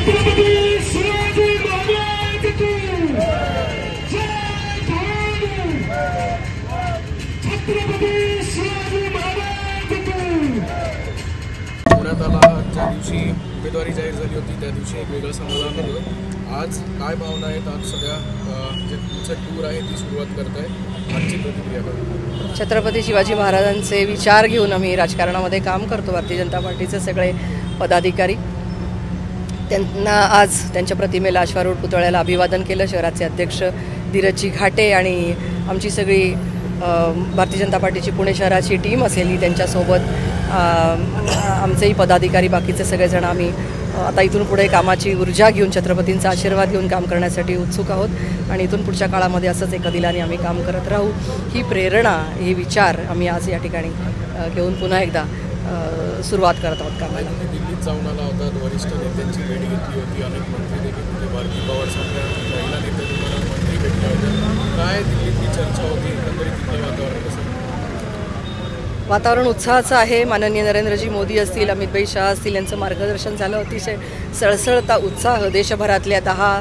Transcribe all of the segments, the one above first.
पुण्यात आला ज्या दिवशी उमेदवारी जाहीर झाली होती त्या दिवशी एक वेगळं समाधान होतं। आज काय भावना आहेत? आज सगळ्या जे पुढचं टूर आहे ती सुरुवात करत आहे, आजची प्रतिक्रिया करा। छत्रपती शिवाजी महाराजांचे विचार घेऊन आम्ही राजकारणामध्ये काम करतो। भारतीय जनता पार्टीचे सगळे पदाधिकारी त्यांना आज त्यांच्या प्रतिमेला अश्वारूढ पुतळ्याला अभिवादन केलं। शहराचे अध्यक्ष धीरजजी घाटे आणि आमची सगळी भारतीय जनता पार्टीची पुणे शहराची टीम असेल ही त्यांच्यासोबत आमचेही पदाधिकारी बाकीचे सगळेजण आम्ही आता इथून पुढे कामाची ऊर्जा घेऊन छत्रपतींचा आशीर्वाद घेऊन काम करण्यासाठी उत्सुक आहोत आणि इथून पुढच्या काळामध्ये असंच एका दिलाने आम्ही काम करत राहू। ही प्रेरणा ही विचार आम्ही आज या ठिकाणी घेऊन पुन्हा एकदा सुरुवात करत आहोत कामाला। दिल्लीत जाऊन आला होता, वरिष्ठ नेत्यांची भेट घेतली होती, अनेक मंत्री देखील होते, भारती पवारसारख्या महिला नेते तुम्हाला मंत्री भेटल्या होत्या, काय दिल्लीतली चर्चा होती? एकंदरीत तिथलं वातावरण कसं? वातावरण उत्साहाचं आहे। माननीय नरेंद्रजी मोदी असतील, अमितभाई शाह असतील यांचं मार्गदर्शन झालं। अतिशय सळसळता उत्साह देशभरातल्या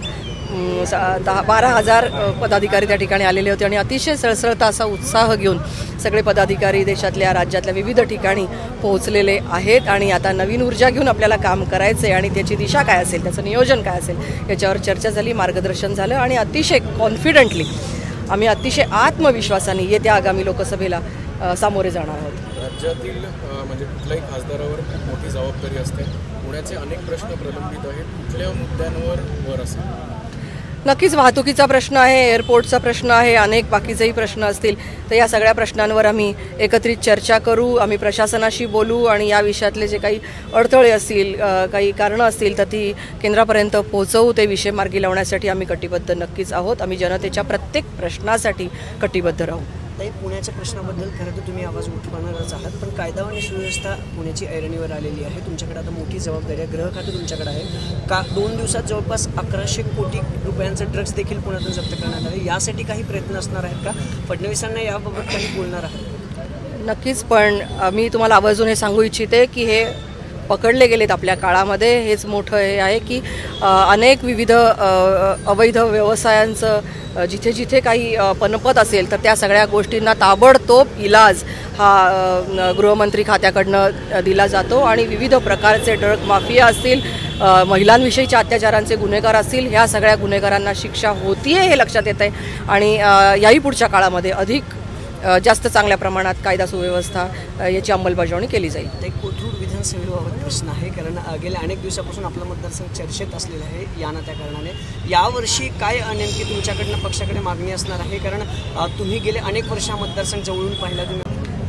12,000 पदाधिकारी त्या ठिकाणी आलेले होते आणि अतिशय सळसळता असा उत्साह घेऊन सगळे पदाधिकारी देशातल्या राज्यातल्या विविध ठिकाणी पोहोचलेले आहेत आणि आता नवीन ऊर्जा घेऊन आपल्याला काम करायचं आहे आणि त्याची दिशा काय असेल, त्याचं नियोजन काय असेल याच्यावर चर्चा झाली, मार्गदर्शन झालं आणि अतिशय कॉन्फिडंटली आम्ही अतिशय आत्मविश्वासाने येत्या आगामी लोकसभेला सामोरे जाणार आहोत। राज्यातील म्हणजे कुठल्याही खासदारावर मोठी जबाबदारी असते, पुण्याचे अनेक प्रश्न प्रलंबित आहेत, कुठल्या मुद्द्यांवर वर असेल? नक्कीच वाहतुकीचा प्रश्न आहे, एअरपोर्टचा प्रश्न आहे, अनेक बाकीचेही प्रश्न असतील, तर या सगळ्या प्रश्नांवर आम्ही एकत्रित चर्चा करू, आम्ही प्रशासनाशी बोलू आणि या विषयातले जे काही अडथळे असतील, काही कारणं असतील तर ती केंद्रापर्यंत पोहोचवू। ते विषय मार्गी लावण्यासाठी आम्ही कटिबद्ध नक्कीच आहोत। आम्ही जनतेच्या प्रत्येक प्रश्नासाठी कटिबद्ध राहू। ताई, पुण्याच्या प्रश्नाबद्दल खरं तर तुम्ही आवाज उठवणारच आहात, पण कायदा आणि सुव्यवस्था पुण्याची ऐरणीवर आलेली आहे। तुमच्याकडे आता मोठी जबाबदारी आहे, गृह खाते तुमच्याकडे आहे का? 2 दिवसात जवळपास 1100 कोटी रुपयांचे ड्रग्ज देखील पुण्यातून जप्त करण्यात आले, यासाठी काही प्रयत्न असणार आहेत का? फडणवीसांना याबाबत काही बोलणार आहात? नक्कीच, पण मी तुम्हाला आवर्जून हे सांगू इच्छिते की हे पकडले गेलेत आपल्या काळामध्ये। हेच मोठं हे आहे की अनेक विविध अवैध व्यवसायांचं जिथे जिथे काही पनपत असेल तर त्या सगळ्या गोष्टींना ताबडतोब इलाज हा गृहमंत्री खात्याकडनं दिला जातो आणि विविध प्रकारचे ड्रग माफिया असतील, महिलांविषयीच्या अत्याचारांचे गुन्हेगार असतील, ह्या सगळ्या गुन्हेगारांना शिक्षा होतीये हे लक्षात येत आहे आणि याही पुढच्या काळामध्ये अधिक जास्त चांगल्या प्रमाणात कायदा सुव्यवस्था याची अंमलबजावणी केली जाईल। ते कोथरूड विधानसभेबाबत प्रश्न आहे, कारण गेल्या अनेक दिवसापासून आपला मतदारसंघ चर्चेत असलेला आहे या ना त्या कारणाने। यावर्षी काय नेमकी तुमच्याकडनं पक्षाकडे मागणी असणार आहे? कारण तुम्ही गेले अनेक वर्ष हा मतदारसंघ जवळून पाहिला तुम्ही।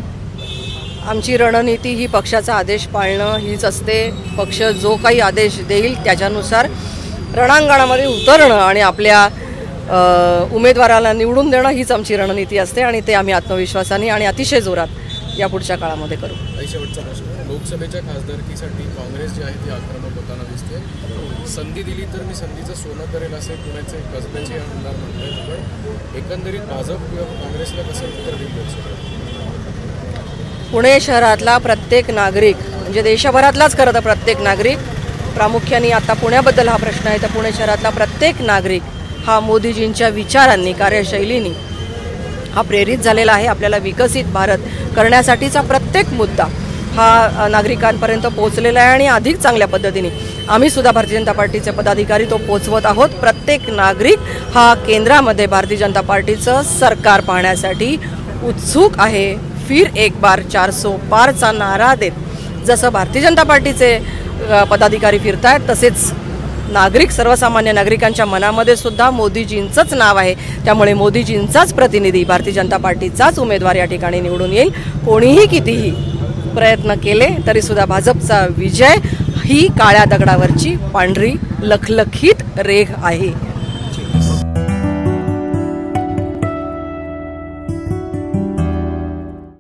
आमची रणनीती ही पक्षाचा आदेश पाळणं हीच असते। पक्ष जो काही आदेश देईल त्याच्यानुसार रणांगणामध्ये उतरणं आणि आपल्या उमेदवाराला निवडून देणं हीच आमची रणनीती असते आणि ते आम्ही आत्मविश्वासाने आणि अतिशय जोरात या पुढच्या काळामध्ये करू। शेवटचा प्रश्न, लोकसभेच्या खासदारकीसाठी काँग्रेस जी आहे ती आक्रमक होताना दिसते। संधी दिली तर मी संधीचं सोनं करेल असे पुण्याचे कसब्याचे आमदार म्हणतात, पण एकंदरीत भाजप किंवा काँग्रेसला कसं उत्तर देईल लोकसभेत? पुणे शहरातला प्रत्येक नागरिक म्हणजे देशभरातलाच खरं तर प्रत्येक नागरिक, प्रामुख्याने आता पुण्याबद्दल हा प्रश्न आहे तर पुणे शहरातला प्रत्येक नागरिक हा मोदीजींच्या विचारांनी, कार्यशैलींनी हा प्रेरित झालेला आहे। आपल्याला विकसित भारत करण्यासाठीचा प्रत्येक मुद्दा हा नागरिकांपर्यंत पोहोचलेला आहे आणि अधिक चांगल्या पद्धतीने आम्ही सुद्धा भारतीय जनता पार्टीचे पदाधिकारी तो पोहोचवत आहोत। प्रत्येक नागरिक हा केंद्रामध्ये भारतीय जनता पार्टीचं सरकार पाहण्यासाठी उत्सुक आहे। फिर एक बार 400 पारचा नारा देत जसं भारतीय जनता पार्टीचे पदाधिकारी फिरतायत तसेच नागरिक, सर्वसामान्य नागरिकांच्या मनामध्ये सुद्धा मोदीजींचंच नाव आहे। त्यामुळे मोदीजींचाच प्रतिनिधी, भारतीय जनता पार्टीचाच उमेदवार या ठिकाणी निवडून येईल। कोणीही कितीही प्रयत्न केले तरी सुद्धा भाजपचा विजय ही काळ्या दगडावरची पांढरी लखलखीत रेघ आहे।